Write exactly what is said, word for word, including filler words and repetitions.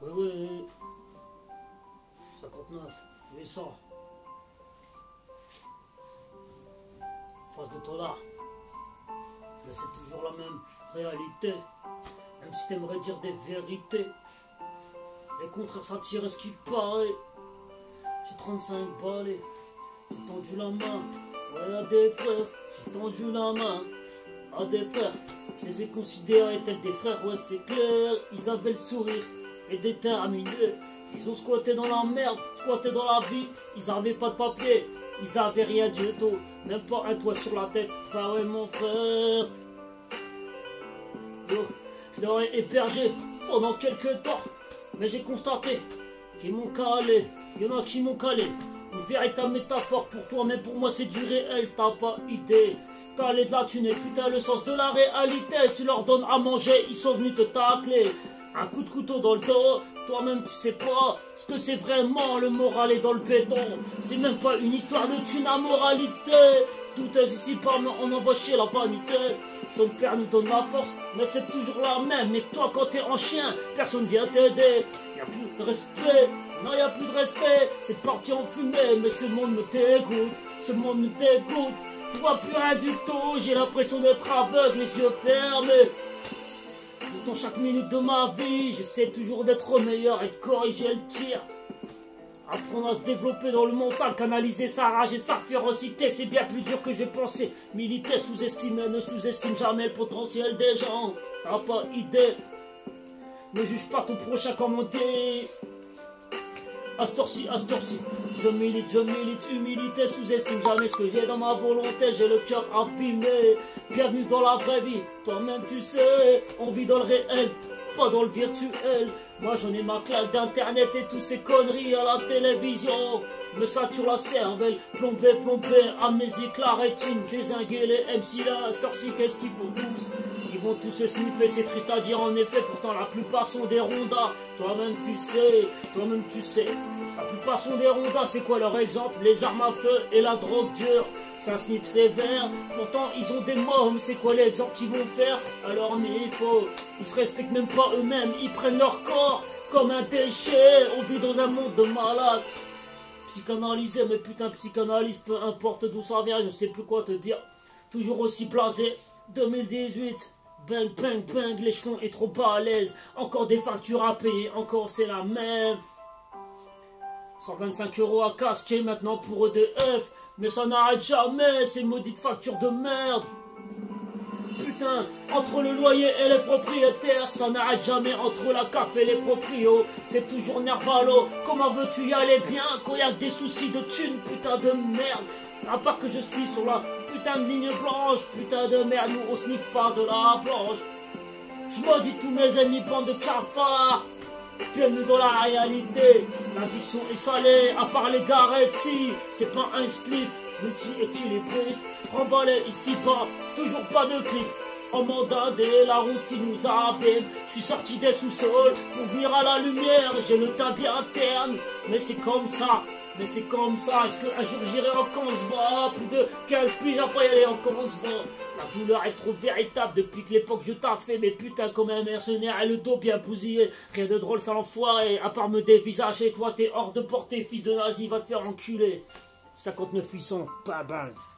Oui, oui. cinquante-neuf, huit cents. Face de toi là. Mais c'est toujours la même réalité. Même si t'aimerais dire des vérités. Les contraires s'attirent à ce qu'il paraît. J'ai trente-cinq balais. J'ai tendu la main. Ouais, à des frères. J'ai tendu la main. À des frères. Je les ai considérés tels des frères. Ouais, c'est clair. Ils avaient le sourire. Et déterminés. Ils ont squatté dans la merde. Squatté dans la vie. Ils avaient pas de papier. Ils avaient rien du tout. Même pas un toit sur la tête. Bah ouais, mon frère. Yo, je leur ai hébergé pendant quelques temps. Mais j'ai constaté qu'ils m'ont calé. Il y en a qui m'ont calé. Une véritable métaphore pour toi, mais pour moi c'est du réel, t'as pas idée. Calé de la thune, putain, le sens de la réalité. Tu leur donnes à manger, ils sont venus te tacler. Un coup de couteau dans le dos, toi-même tu sais pas ce que c'est vraiment, le moral est dans le béton. C'est même pas une histoire de thune à moralité. Tout est ici par moi, on envoie chier la vanité. Son père nous donne la force, mais c'est toujours la même. Mais toi quand t'es en chien, personne vient t'aider. Y'a plus de respect, non y'a plus de respect. C'est parti en fumée, mais ce monde me dégoûte. Ce monde me dégoûte, je vois plus rien du tout. J'ai l'impression d'être aveugle, les yeux fermés. Dans chaque minute de ma vie, j'essaie toujours d'être meilleur et de corriger le tir. Apprendre à se développer dans le mental, canaliser sa rage et sa férocité, c'est bien plus dur que je pensais. Militer, sous-estimer, ne sous-estime jamais le potentiel des gens. T'as pas idée. Ne juge pas ton prochain comme on dit. Astorci, astorci, je milite, je milite, humilité, sous-estime jamais ce que j'ai dans ma volonté, j'ai le cœur abîmé. Bienvenue dans la vraie vie, toi-même tu sais, on vit dans le réel, pas dans le virtuel. Moi j'en ai ma claque d'internet et tous ces conneries à la télévision. Me sature la cervelle, plombé, plombé, amnésique, la rétine, dézinguer les M C là, astorci, qu'est-ce qu'il faut tous? Ils vont tous se sniffer, c'est triste à dire en effet, pourtant la plupart sont des rondas. Toi-même tu sais, toi-même tu sais. La plupart sont des rondas, c'est quoi leur exemple? Les armes à feu et la drogue dure. Ça sniffe sévère, pourtant ils ont des mômes, c'est quoi l'exemple qu'ils vont faire? Alors mais il faut, ils se respectent même pas eux-mêmes, ils prennent leur corps comme un déchet. On vit dans un monde de malades. Psychanalyser, mais putain psychanalyse, peu importe d'où ça vient, je sais plus quoi te dire. Toujours aussi blasé, deux mille dix-huit. Bang, bang, bang, l'échelon est trop pas à l'aise. Encore des factures à payer, encore c'est la même. cent vingt-cinq euros à casquer maintenant pour E D F. Mais ça n'arrête jamais, ces maudites factures de merde. Putain, entre le loyer et les propriétaires, ça n'arrête jamais entre la C A F et les proprios. C'est toujours nervalo, comment veux-tu y aller bien quand y a que des soucis de thunes, putain de merde. À part que je suis sur la putain de ligne blanche, putain de merde, nous on sniffe pas de la blanche. Je maudis tous mes ennemis, bande de cafards. Bienvenue dans la réalité, l'addiction est salée, à part les garetti, c'est pas un spliff, multi-équilibriste, remballé ici-bas, toujours pas de clic. En mandadé, la routine nous abîme. Je suis sorti des sous-sols pour venir à la lumière. J'ai le teint bien interne, mais c'est comme ça. Mais c'est comme ça. Est-ce qu'un jour j'irai en Kansba? Plus de quinze piges après y aller en Kansba. La douleur est trop véritable depuis que l'époque je taffais. Mais putain, comme un mercenaire et le dos bien bousillé. Rien de drôle, ça l'enfoiré. À part me dévisager, toi t'es hors de portée, fils de nazi, va te faire enculer. cinquante-neuf huit cents, pas bang.